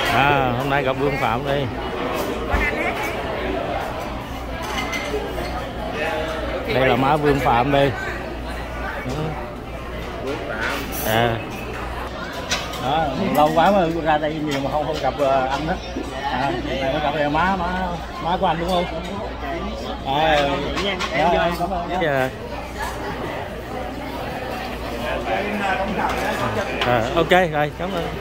Hôm nay gặp Vương Phạm đi. Đây là má Vương Phạm đây. Đó, lâu quá mà ra đây nhiều mà không gặp anh đó. Này mới gặp đây má của anh đúng không? Ok rồi, cảm ơn.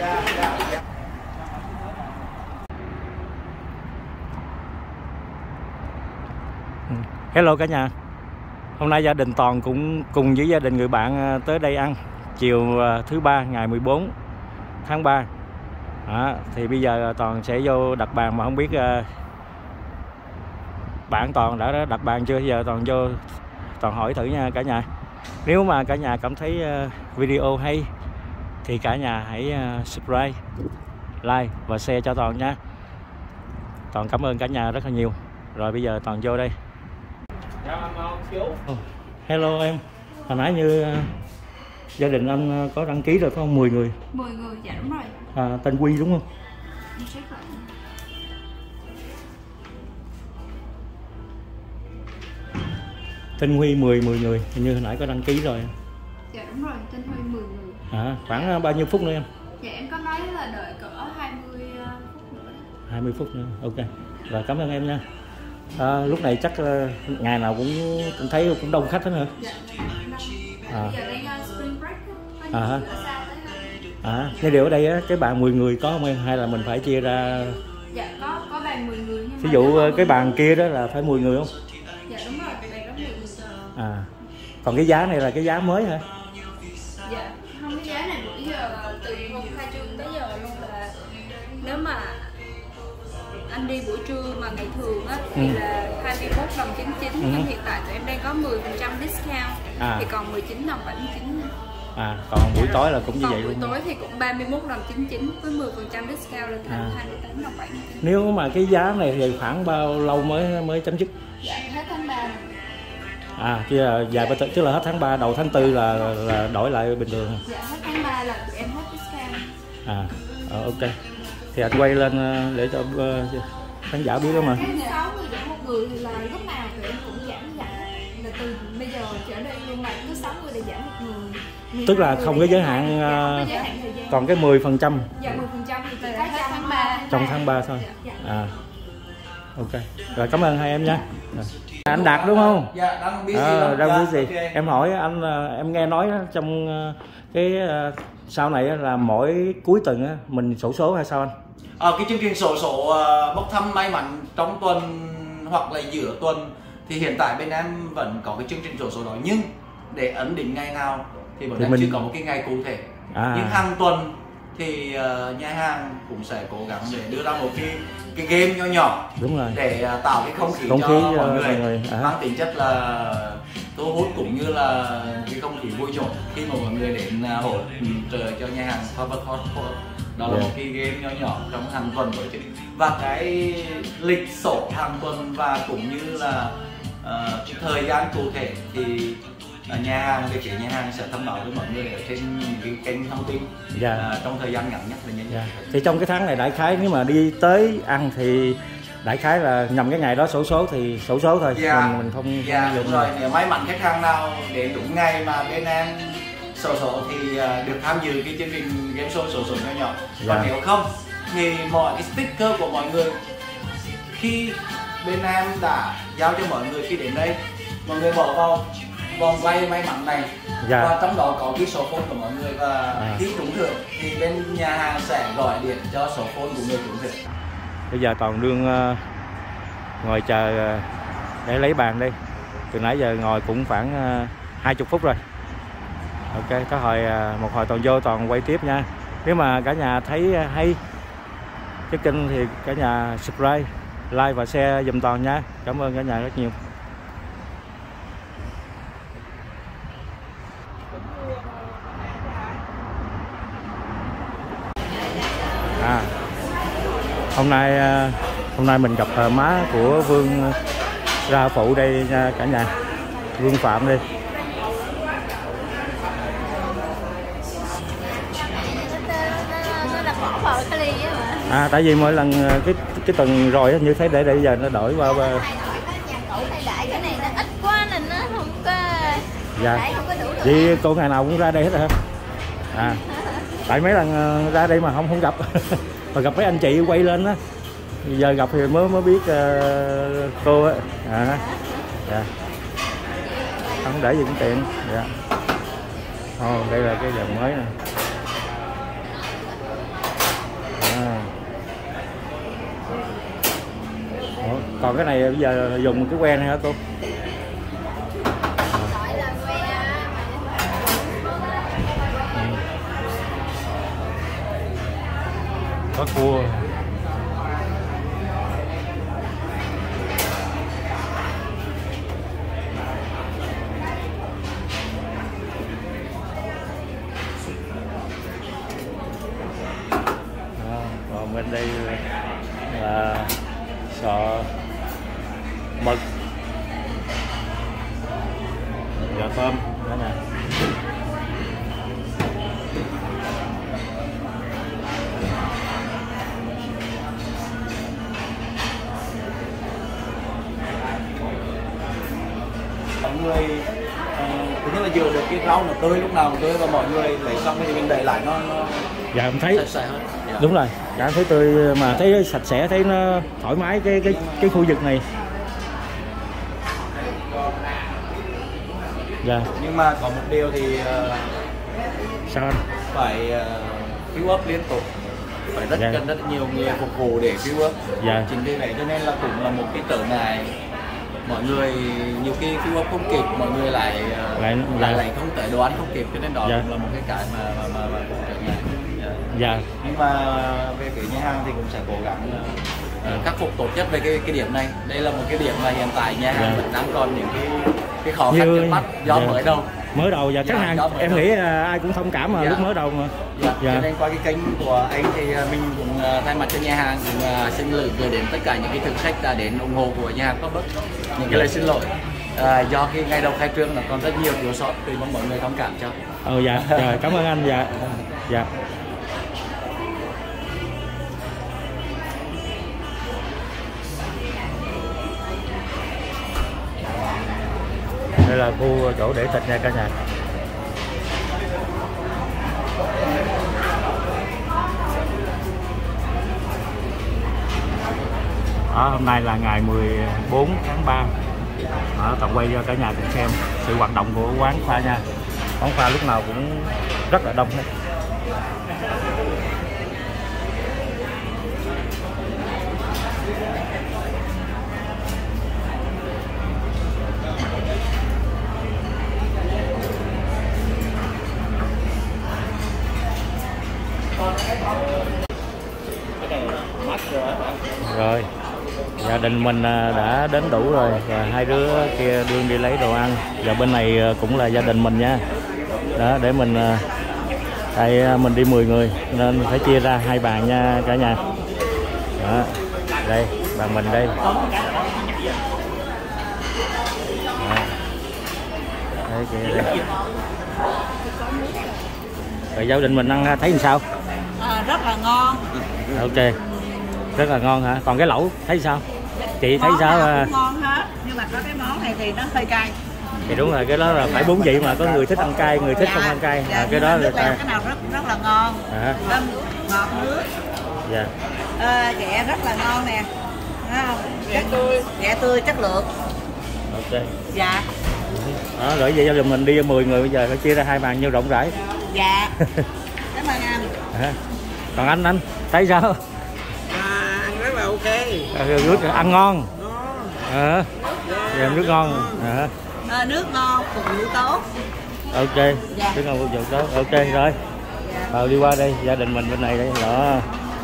Hello cả nhà. Hôm nay gia đình Toàn cũng cùng với gia đình người bạn tới đây ăn chiều thứ ba ngày 14 tháng 3. Thì bây giờ Toàn sẽ vô đặt bàn mà không biết bạn Toàn đã đặt bàn chưa. Giờ Toàn vô Toàn hỏi thử nha cả nhà. Nếu mà cả nhà cảm thấy video hay thì cả nhà hãy subscribe, like và share cho Toàn nha. Toàn cảm ơn cả nhà rất là nhiều. Rồi bây giờ Toàn vô đây. Hello em. Hồi nãy như gia đình anh có đăng ký rồi có 10 người. 10 người, dạ đúng rồi. Tên Quy đúng không? Tên Huy 10 người, hình như hồi nãy có đăng ký rồi. Dạ đúng rồi, tên Huy 10 người. Khoảng bao nhiêu phút nữa em? Dạ em có nói là đợi cỡ 20 phút nữa. 20 phút nữa, ok. Rồi cảm ơn em nha. Lúc này chắc ngày nào cũng thấy cũng đông khách hết hả? Dạ, giờ đang spring break á. Cái điều ở đây á, cái bàn 10 người có không em hay là mình phải chia ra? Dạ có bàn 10 người. Ví dụ cái bàn kia đó là phải 10 người không? Dạ đúng rồi, bàn đó 10 người. Còn cái giá này là cái giá mới hả? Dạ, không, cái giá này bữa giờ từ hôm khai trương tới giờ luôn là nếu mà anh đi buổi trưa mà ngày thường á thì là 21.99 nhưng hiện tại tụi em đang có 10% discount thì còn 19.79. Còn buổi tối là cũng như vậy luôn. Buổi tối thì cũng 31.99 với 10% discount là thành 28.79. Nếu mà cái giá này thì khoảng bao lâu mới chấm dứt? Dạ hết tháng 3. Kia là dài tức là hết tháng 3 đầu tháng 4 là đổi lại bình thường. Dạ hết tháng 3 là tụi em hết discount. Ok. Thì anh quay lên để cho khán giả biết đó mà. 60 giảm một người thì là lúc nào tụi em cũng giảm là từ bây giờ trở đi luôn là cứ 60 để giảm một người. Tức là không có giới hạn, còn cái 10%. Dạ 10% thì từ tháng 3. Trong tháng 3 thôi. Ok. Rồi cảm ơn hai em nha. Anh Đạt đúng không? Dạ, đang biết gì đang biết gì. Okay. Em hỏi anh, em nghe nói trong cái sau này là mỗi cuối tuần mình xổ số hay sao anh? Cái chương trình xổ số bốc thăm may mắn trong tuần hoặc là giữa tuần thì hiện tại bên em vẫn có cái chương trình xổ số đó, nhưng để ấn định ngày nào thì bọn em chưa có một cái ngày cụ thể. Nhưng hàng tuần thì nhà hàng cũng sẽ cố gắng để đưa ra một cái game nho nhỏ. Đúng rồi. Để tạo cái không khí cho mọi người mang tính chất là thu hút cũng như là cái không khí vui nhộn khi mà mọi người đến hỗ trợ cho nhà hàng Harvard Hot Pot. Đó là một cái game nhỏ nhỏ trong hàng tuần tổ chức, và cái lịch sổ hàng tuần và cũng như là cái thời gian cụ thể thì nhà hàng, địa chỉ nhà hàng sẽ thông báo với mọi người ở trên cái kênh thông tin trong thời gian ngắn nhất là nhanh nhất. Thì trong cái tháng này đại khái nếu mà đi tới ăn thì đại khái là nhằm cái ngày đó xổ số thì xổ số thôi. Mình không đúng rồi. Nếu may mắn khách hàng nào đến đúng ngày mà bên em xổ số thì được tham dự cái chương trình game show xổ số nhỏ nhỏ. Còn nếu không thì mọi cái sticker của mọi người khi bên em đã giao cho mọi người khi đến đây, mọi người bỏ vào vòng quay may mắn này và trong đó có cái số phone của mọi người, và khi trúng thưởng thì bên nhà hàng sẽ gọi điện cho số phone của người trúng thưởng. Bây giờ Toàn đương ngồi chờ để lấy bàn đi. Từ nãy giờ ngồi cũng khoảng 20 phút rồi. Ok, có một hồi Toàn vô Toàn quay tiếp nha. Nếu mà cả nhà thấy hay cái kênh thì cả nhà subscribe, like và share giùm Toàn nha. Cảm ơn cả nhà rất nhiều. Hôm nay mình gặp má của Vương ra phụ đây nha cả nhà. Vương Phạm đi. Nó là bỏ vào cái ly á mà. À, tại vì mỗi lần cái tuần rồi như thế để giờ nó đổi qua thay đổi nhà cũ thay đại cái này nó ít quá nên nó không có. Dạ. Không có đủ được. Vì cô ngày nào cũng ra đây hết hả? À, tại mấy lần ra đây mà không gặp. Mà gặp mấy anh chị quay lên á, giờ gặp thì mới biết cô á. À, dạ. Không để gì cũng tiện. Dạ. Đây là cái dòng mới nè. Còn cái này bây giờ dùng cái que này hả cô? Có cua. Còn bên đây là sọ mực, gà tôm đó nè. Mọi người thứ nhất là vừa được cái rau nó tươi, lúc nào cũng tươi, và mọi người lấy xong thì mình để lại nó Dạ em thấy sạch sẽ hơn. Dạ. đúng rồi, cảm thấy tươi mà thấy sạch sẽ, thấy nó thoải mái cái khu vực này. Dạ. Nhưng mà có một điều thì Sao anh? phải fill up liên tục, phải cần rất nhiều người phục vụ để fill up. Dạ. Chính vì vậy cho nên là cũng là một cái trở ngại, mọi người nhiều khi fill up không kịp, mọi người lại không thể đồ ăn không kịp, cho nên đó cũng là một cái mà trở ngại. Dạ. Nhưng mà về phía nhà hàng thì cũng sẽ cố gắng khắc phục tốt nhất về cái điểm này. Đây là một cái điểm mà hiện tại nhà hàng vẫn đang còn những cái khó khăn trước mắt do mới đầu. Mới đầu và khách hàng em nghĩ ai cũng thông cảm mà lúc mới đầu mà. Cho nên qua cái kênh của anh thì mình cũng thay mặt cho nhà hàng cũng xin gửi đến tất cả những cái thực khách đã đến ủng hộ của nhà hàng Starbucks những cái lời xin lỗi do cái ngày đầu khai trương là còn rất nhiều thiếu sót, thì mong mọi người thông cảm cho. Dạ. Rồi, cảm ơn anh. Dạ. Dạ. Đây là khu chỗ để thịt nha cả nhà. Hôm nay là ngày 14 tháng 3. Toàn quay cho cả nhà cùng xem sự hoạt động của quán Khoa nha. Quán Khoa lúc nào cũng rất là đông đấy. Rồi, gia đình mình đã đến đủ rồi, và hai đứa kia đương đi lấy đồ ăn. Và bên này cũng là gia đình mình nha. Đó, để mình tại mình đi 10 người nên phải chia ra 2 bàn nha cả nhà. Đó, đây bàn mình đây. Đó. Đây, kìa, đây. Rồi gia đình mình ăn thấy làm sao? Rất là ngon. Ok, rất là ngon hả? Còn cái lẩu thấy sao? Chị thấy món sao? Cũng ngon hết, nhưng mà có cái món này thì nó hơi cay. Thì đúng rồi, cái đó là phải 4 vị mà, có người thích ăn cay, người thích không ăn cay. Cái đó là cái nào rất là ngon. Ngọt nước. Dạ. Ghẹ rất là ngon nè. Ghẹ tươi chất lượng. Ok. Dạ. Đó, rồi vậy gia đình mình đi 10 người bây giờ phải chia ra 2 bàn nhiêu rộng rãi. Dạ. Cảm ơn anh. Còn anh thấy sao? Ăn rất là ok. Nước ăn ngon. Nước ngon. Nước ngon, phục vụ tốt. Ok. Dạ. Nước ngon phục vụ tốt. Ok rồi. Đi qua đây, gia đình mình bên này đây. Đó.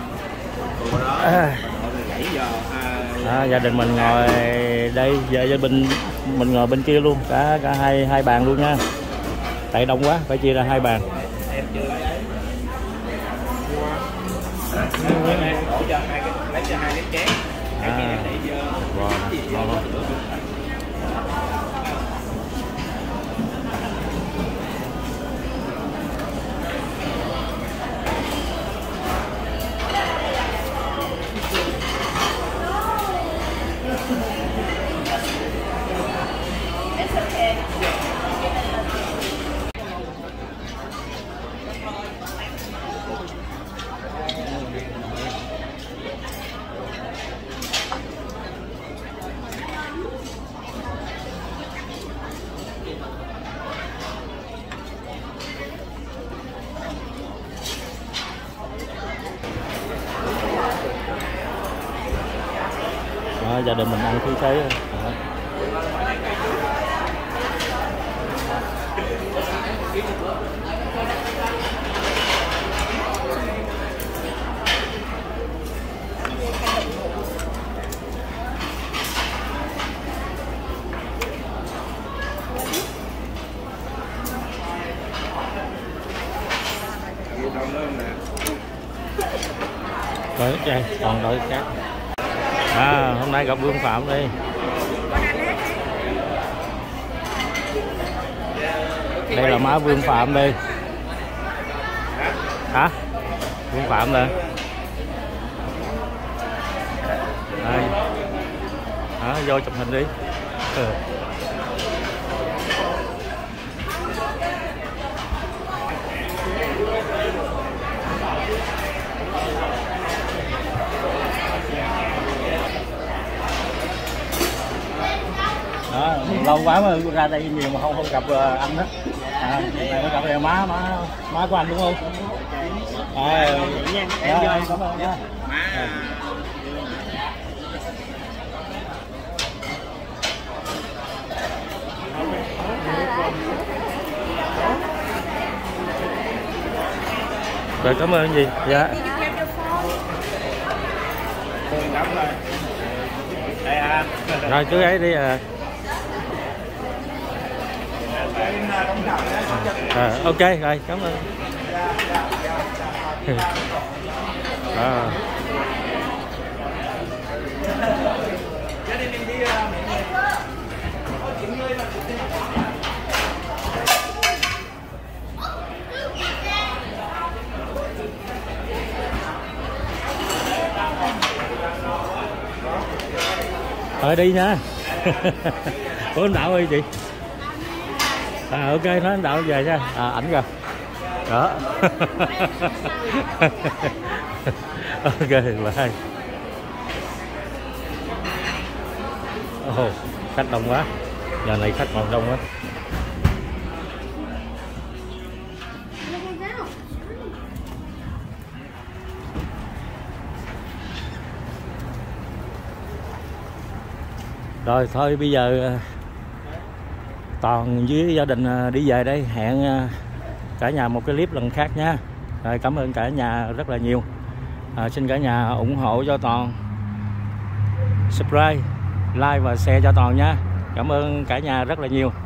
Gia đình mình ngồi đây, giờ gia đình mình ngồi bên kia luôn, cả hai bàn luôn nha. Tại đông quá phải chia ra 2 bàn. Lấy cho 2 cái chén. Gia đình mình ăn khí thế. Đợi chay, còn đợi cát. Hôm nay gặp Vương Phạm đi. Đây là má Vương Phạm đi. Hả? Vương Phạm nè. Đây. Vô chụp hình đi. Lâu quá mới ra đây nhiều mà không gặp anh đó. Này mới gặp em má của anh đúng không? Em cảm ơn nha. Rồi cảm ơn gì? Dạ. Rồi cứ ấy đi à. Ok rồi cảm ơn. Thôi đi nha. Ủa anh Đạo ơi chị. Ok nói anh Đạo về nha. Ảnh rồi đó. Ok bye. Khách đông quá, giờ này khách còn đông quá. Rồi thôi bây giờ Toàn với gia đình đi về đây, hẹn cả nhà một cái clip lần khác nha. Rồi cảm ơn cả nhà rất là nhiều. Xin cả nhà ủng hộ cho Toàn, subscribe, like và share cho Toàn nha. Cảm ơn cả nhà rất là nhiều.